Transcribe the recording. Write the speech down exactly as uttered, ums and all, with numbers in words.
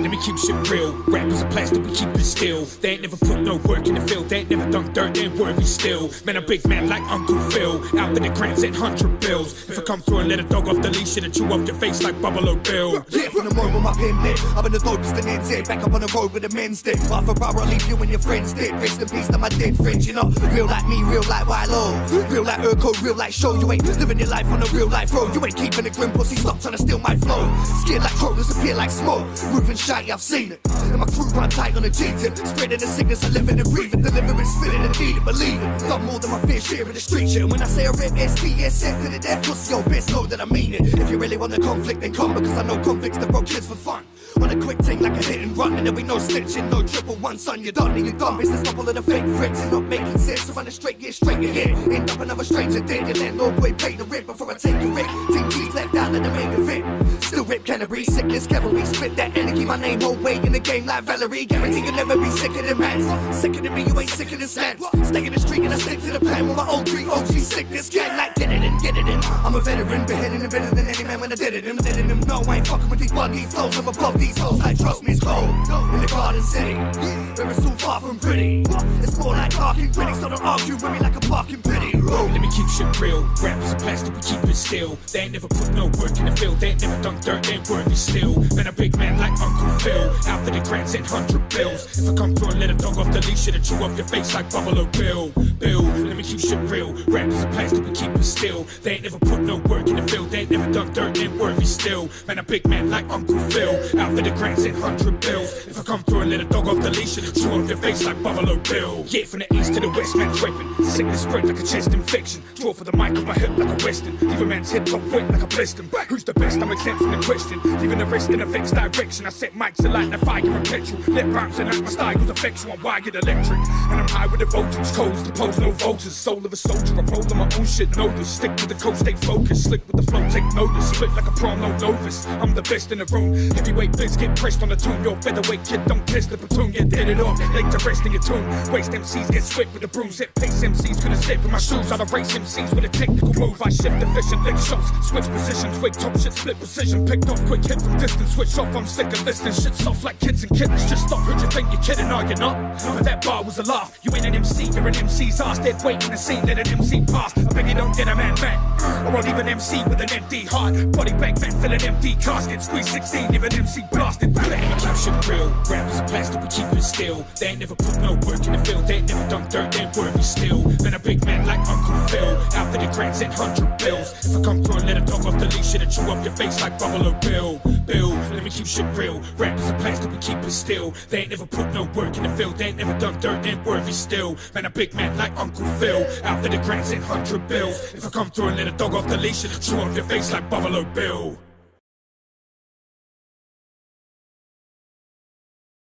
let me keep shit real. Rappers are plastic, we keep it still. They ain't never put no work in the field. They ain't never done dirt, they ain't worthy still. Man, a big man like Uncle Phil, out there the grants and hundred bills. If I come through and let a dog off the leash, it'll chew off your face like Buffalo Bill. Yeah, from the moment my pen lit, I've been the dopest and ends it. Back up on the road with the men's dick. Half a bar, I'll leave you and your friends dead. Rest in peace to my dead friends, you know. Real like me, real like Wilo. Real like Urko, real like Show. You ain't living your life on a real life road. You ain't keeping it grim, pussy, stop trying to steal my flow. Scared like cronus, appear like smoke. Moving shy, I've seen it. And my crew run tight on the G-tip. Spreading the sickness, I live it and breathe it. Delivering, spitting and need it, believe it. Done more than my fair share in the street shit. When I say I rip S T S F to the death, pussy, yo, best know that I mean it. If you really want the conflict, then come, because I know conflicts that broke kids for fun. On a quick thing like a hit and run, and there'll be no snitching, no triple one, son, you're done, and you're done. Business stop all of the fake threats and not making sense. So run a straight, get straight ahead. End up another stranger dead, your landlord boy pay the rent before I take a wreck. Team G's left out of the main event. Still rip cannabis, sickness, cavalry, spit that energy. My name whole weight in the game like Valerie. Guarantee you'll never be sicker than rats. Sicker than me, you ain't sicker than slants. Stay in the street and I stick to the plan with my old three O G sickness gang. Like get it in, get it in. I'm a veteran, beheading and better than any man when I did it. I'm dead in them. No, I ain't fucking with these buggy flows. I'm above these hoes. Like trust me, it's cold in the Garden City, where it's so far from pretty. It's more like parking critics, so don't argue with me like a parking pity. Let me keep shit real. Rappers are plastic, we keep it still. They ain't never put no work in the field. They ain't never done dirt, they ain't worthy still. Man, a big man like Uncle Phil, out there the grants and hundred bills. If I come through and let a dog off the leash, it'll chew off your face like Buffalo Bill. Bill, let me keep shit real. Rappers are plastic, we keep it still. They ain't never put no work in the field. They ain't never done dirt, they ain't worthy still. Man, a big man like Uncle Phil, out there the grants and hundred bills. If I come through and let a dog off the leash, it'll chew off your face like Buffalo Bill. Yeah, from the east to the west, man's reppin'. Sickness spread like a chest infection. Draw for the mic on my hip like a western. Leave a man's head top wet like a blister. Who's the best? I'm exempt from the question. Leaving the rest in a vexed direction. I set mics to light the fire and petrol. Let rhymes and act my style was effectual. I'm wired electric. And I'm high with the voltage. Codes to pose no voters. Soul of a soldier. I roll on my own shit. Notice. Stick to the code, stay focused. Slick with the flow, take notice. Split like a prom, no novice. I'm the best in the room. Heavyweight biz get pressed on the tomb. Your featherweight kid don't test the platoon. Get dead it off. Late to rest in your tomb. Waste M Cs get swept with the brooms. Hit pace M Cs couldn't step in my shoes. I'd erase M Cs with a technical move. I shift efficient, lick shots. Switch positions, wig top shit, split precision. Picked off quick hit from distance. Switch off, I'm sick of listening. Shit soft like kids and kittens. Just stop, heard you think you're kidding, are you not? But that bar was a laugh. You ain't an M C, you're an M C's ass. Dead weight in the scene, let an M C pass. I beg you don't get a man mad. Or I'll leave an M C with an empty heart. Body bag man, fill an empty casket. Squeeze sixteen, leave an M C blasted. Let me keep shit real. Rappers are plastic, we keep it still. They ain't never put no work in the field. They ain't never done dirt, they ain't worthy still. Been a big man like Uncle Phil, out there the grants and hundred bills. If I come through and let a dog off the leash, it'll chew off your face like Buffalo Bill. Bill, let me keep shit real. Rappers are plastic, we keep it still. They ain't never put no work in the field. They ain't never done dirt, they ain't worthy still. Man, a big man like Uncle Phil, out there the grants and hundred bills. If I come through and let a dog off the leash, it'll chew off your face like Buffalo Bill.